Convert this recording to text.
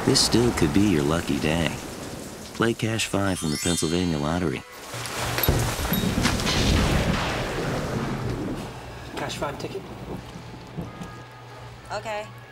This still could be your lucky day. Play Cash 5 from the Pennsylvania Lottery. Cash 5 ticket? Okay.